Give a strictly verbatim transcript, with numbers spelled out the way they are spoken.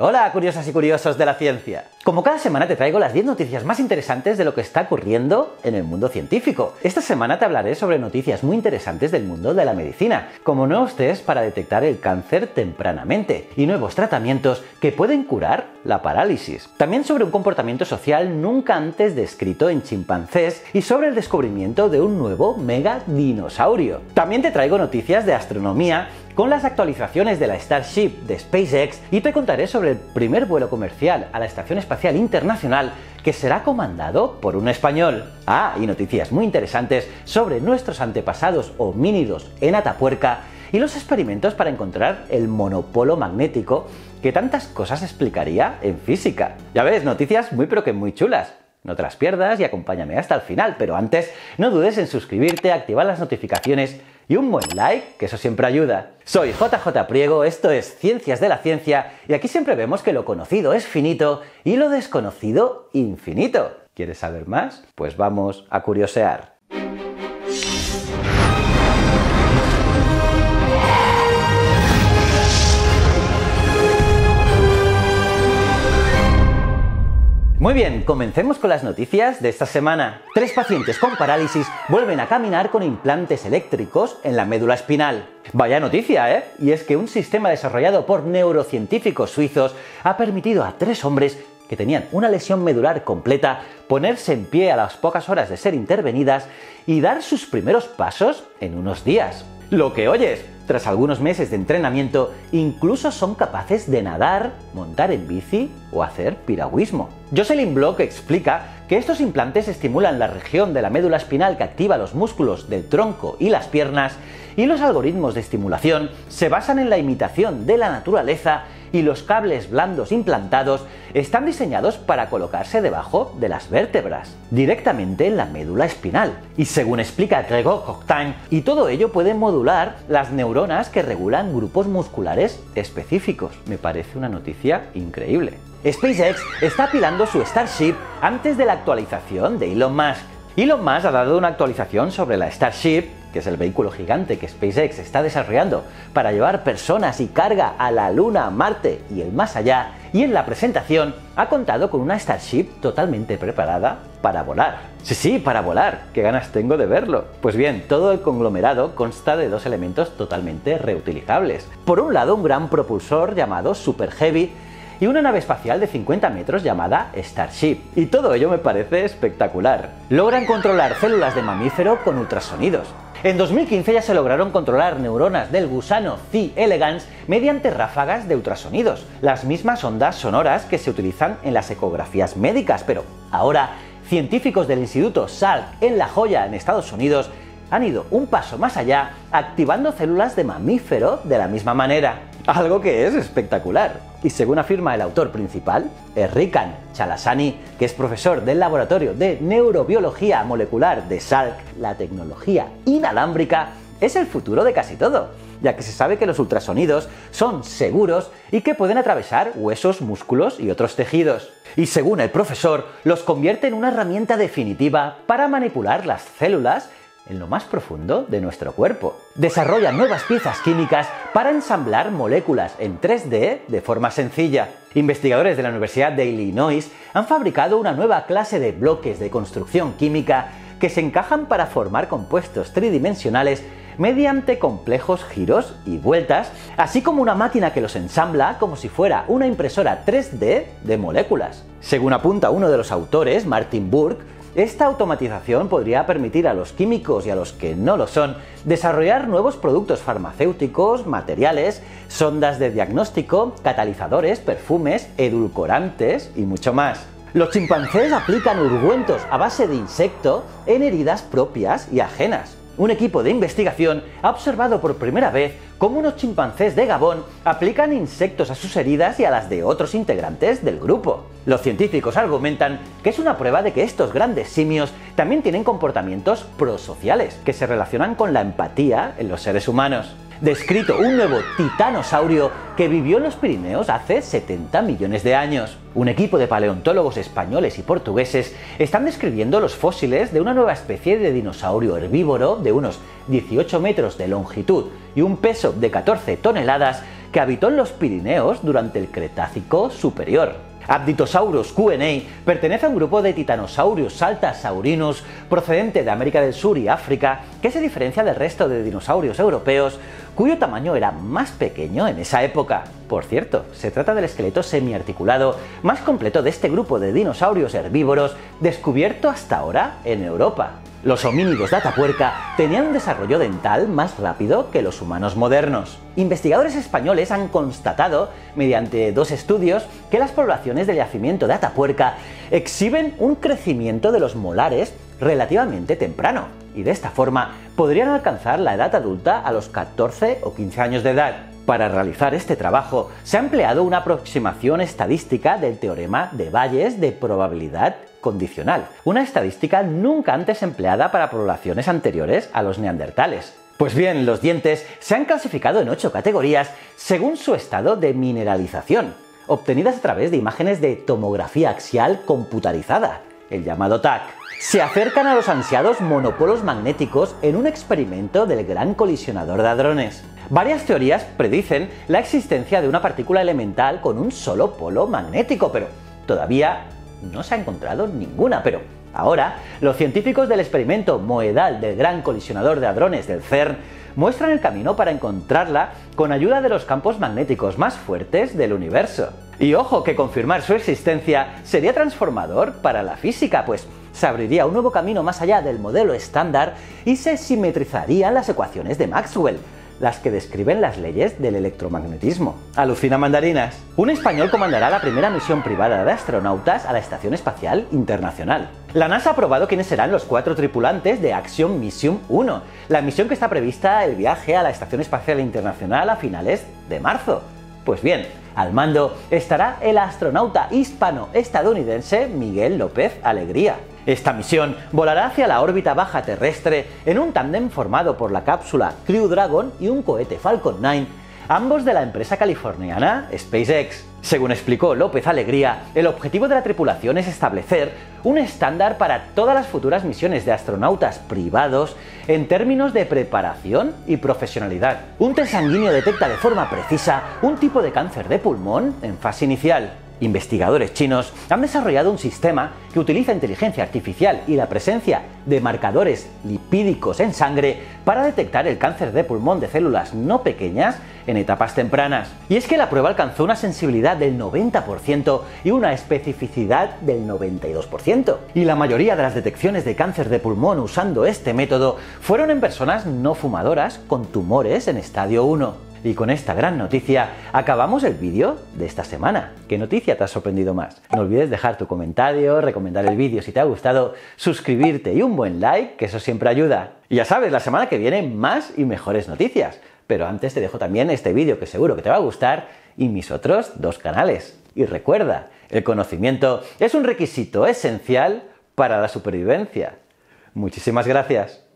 Hola, curiosas y curiosos de la ciencia. Como cada semana te traigo las diez noticias más interesantes de lo que está ocurriendo en el mundo científico. Esta semana te hablaré sobre noticias muy interesantes del mundo de la medicina, como nuevos test para detectar el cáncer tempranamente y nuevos tratamientos que pueden curar la parálisis. También sobre un comportamiento social nunca antes descrito en chimpancés y sobre el descubrimiento de un nuevo megadinosaurio. También te traigo noticias de astronomía con las actualizaciones de la Starship de SpaceX y te contaré sobre el primer vuelo comercial a la Estación Espacial Internacional que será comandado por un español. Ah, y noticias muy interesantes sobre nuestros antepasados homínidos en Atapuerca y los experimentos para encontrar el monopolo magnético que tantas cosas explicaría en física. Ya ves, noticias muy pero que muy chulas. No te las pierdas y acompáñame hasta el final, pero antes no dudes en suscribirte, activar las notificaciones y un buen like, que eso siempre ayuda. Soy J J Priego, esto es Ciencias de la Ciencia y aquí siempre vemos que lo conocido es finito y lo desconocido infinito. ¿Quieres saber más? Pues vamos a curiosear. Muy bien, comencemos con las noticias de esta semana. Tres pacientes con parálisis vuelven a caminar con implantes eléctricos en la médula espinal. Vaya noticia, ¿eh? Y es que un sistema desarrollado por neurocientíficos suizos ha permitido a tres hombres que tenían una lesión medular completa ponerse en pie a las pocas horas de ser intervenidas y dar sus primeros pasos en unos días. Lo que oyes, tras algunos meses de entrenamiento, incluso son capaces de nadar, montar en bici o hacer piragüismo. Jocelyn Block explica que estos implantes estimulan la región de la médula espinal que activa los músculos del tronco y las piernas, y los algoritmos de estimulación se basan en la imitación de la naturaleza y los cables blandos implantados están diseñados para colocarse debajo de las vértebras, directamente en la médula espinal. Y según explica Gregor Cocktain, y todo ello puede modular las neuronas que regulan grupos musculares específicos. Me parece una noticia increíble. SpaceX está apilando su Starship antes de la actualización de Elon Musk. Elon Musk ha dado una actualización sobre la Starship, que es el vehículo gigante que SpaceX está desarrollando para llevar personas y carga a la Luna, Marte y el más allá, y en la presentación ha contado con una Starship totalmente preparada para volar. Sí, sí, para volar, qué ganas tengo de verlo. Pues bien, todo el conglomerado consta de dos elementos totalmente reutilizables. Por un lado, un gran propulsor llamado Super Heavy, y una nave espacial de cincuenta metros llamada Starship. Y todo ello me parece espectacular. Logran controlar células de mamífero con ultrasonidos. En dos mil quince ya se lograron controlar neuronas del gusano C. elegans mediante ráfagas de ultrasonidos, las mismas ondas sonoras que se utilizan en las ecografías médicas, pero ahora científicos del Instituto Salk en La Joya, en Estados Unidos, han ido un paso más allá, activando células de mamífero de la misma manera. Algo que es espectacular. Y según afirma el autor principal, Errikan Chalasani, que es profesor del Laboratorio de Neurobiología Molecular de Salk, la tecnología inalámbrica es el futuro de casi todo, ya que se sabe que los ultrasonidos son seguros y que pueden atravesar huesos, músculos y otros tejidos. Y según el profesor, los convierte en una herramienta definitiva para manipular las células en lo más profundo de nuestro cuerpo. Desarrollan nuevas piezas químicas para ensamblar moléculas en tres D de forma sencilla. Investigadores de la Universidad de Illinois han fabricado una nueva clase de bloques de construcción química que se encajan para formar compuestos tridimensionales mediante complejos giros y vueltas, así como una máquina que los ensambla como si fuera una impresora tres D de moléculas. Según apunta uno de los autores, Martin Burke, esta automatización podría permitir a los químicos y a los que no lo son desarrollar nuevos productos farmacéuticos, materiales, sondas de diagnóstico, catalizadores, perfumes, edulcorantes y mucho más. Los chimpancés aplican ungüentos a base de insecto en heridas propias y ajenas. Un equipo de investigación ha observado por primera vez cómo unos chimpancés de Gabón aplican insectos a sus heridas y a las de otros integrantes del grupo. Los científicos argumentan que es una prueba de que estos grandes simios también tienen comportamientos prosociales, que se relacionan con la empatía en los seres humanos. Descrito un nuevo titanosaurio que vivió en los Pirineos hace setenta millones de años. Un equipo de paleontólogos españoles y portugueses están describiendo los fósiles de una nueva especie de dinosaurio herbívoro de unos dieciocho metros de longitud y un peso de catorce toneladas que habitó en los Pirineos durante el Cretácico superior. Apditosaurus Q and A pertenece a un grupo de titanosaurios saltasaurinus procedente de América del Sur y África que se diferencia del resto de dinosaurios europeos cuyo tamaño era más pequeño en esa época. Por cierto, se trata del esqueleto semiarticulado más completo de este grupo de dinosaurios herbívoros descubierto hasta ahora en Europa. Los homínidos de Atapuerca tenían un desarrollo dental más rápido que los humanos modernos. Investigadores españoles han constatado, mediante dos estudios, que las poblaciones del yacimiento de Atapuerca exhiben un crecimiento de los molares relativamente temprano, y de esta forma podrían alcanzar la edad adulta a los catorce o quince años de edad. Para realizar este trabajo se ha empleado una aproximación estadística del teorema de Bayes de probabilidad condicional, una estadística nunca antes empleada para poblaciones anteriores a los neandertales. Pues bien, los dientes se han clasificado en ocho categorías según su estado de mineralización, obtenidas a través de imágenes de tomografía axial computarizada, el llamado T A C. Se acercan a los ansiados monopolos magnéticos en un experimento del Gran Colisionador de Hadrones. Varias teorías predicen la existencia de una partícula elemental con un solo polo magnético, pero todavía no se ha encontrado ninguna. Pero ahora, los científicos del experimento moedal del Gran Colisionador de Hadrones del CERN muestran el camino para encontrarla con ayuda de los campos magnéticos más fuertes del universo. Y ojo que confirmar su existencia sería transformador para la física, pues se abriría un nuevo camino más allá del modelo estándar y se simetrizarían las ecuaciones de Maxwell, las que describen las leyes del electromagnetismo. ¿Alucina mandarinas? Un español comandará la primera misión privada de astronautas a la Estación Espacial Internacional. La NASA ha aprobado quiénes serán los cuatro tripulantes de Axiom Mission uno, la misión que está prevista el viaje a la Estación Espacial Internacional a finales de marzo. Pues bien, al mando estará el astronauta hispano-estadounidense Miguel López Alegría. Esta misión volará hacia la órbita baja terrestre en un tándem formado por la cápsula Crew Dragon y un cohete Falcon nueve, ambos de la empresa californiana SpaceX. Según explicó López Alegría, el objetivo de la tripulación es establecer un estándar para todas las futuras misiones de astronautas privados en términos de preparación y profesionalidad. Un test sanguíneo detecta de forma precisa un tipo de cáncer de pulmón en fase inicial. Investigadores chinos han desarrollado un sistema que utiliza inteligencia artificial y la presencia de marcadores lipídicos en sangre para detectar el cáncer de pulmón de células no pequeñas en etapas tempranas. Y es que la prueba alcanzó una sensibilidad del noventa por ciento y una especificidad del noventa y dos por ciento. Y la mayoría de las detecciones de cáncer de pulmón usando este método fueron en personas no fumadoras con tumores en estadio uno. Y con esta gran noticia acabamos el vídeo de esta semana. ¿Qué noticia te ha sorprendido más? No olvides dejar tu comentario, recomendar el vídeo si te ha gustado, suscribirte y un buen like, que eso siempre ayuda. Y ya sabes, la semana que viene más y mejores noticias. Pero antes te dejo también este vídeo que seguro que te va a gustar y mis otros dos canales. Y recuerda, el conocimiento es un requisito esencial para la supervivencia. Muchísimas gracias.